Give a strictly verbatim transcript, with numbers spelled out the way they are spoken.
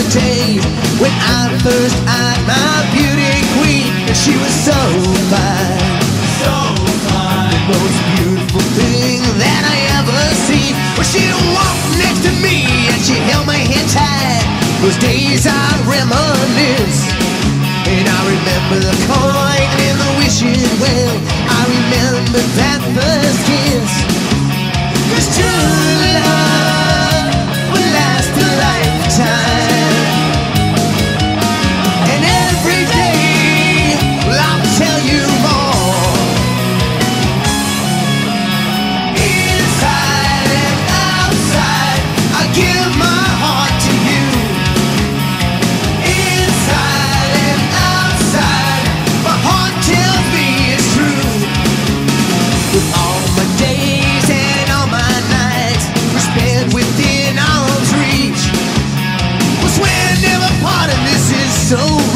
day when I first eyed my beauty queen, and she was so fine, so fine. The most beautiful thing that I ever seen. When she walked next to me and she held my hand tight, those days I reminisce, and I remember the coin and the wishing well. I remember that first kiss, 'cause true love will last a lifetime. And every day, well, I'll tell you more. Inside and outside, I give my heart to you. Inside and outside, my heart tells me it's true. With all my days and all my nights we spent within arm's reach, we'll swear never part, and this is so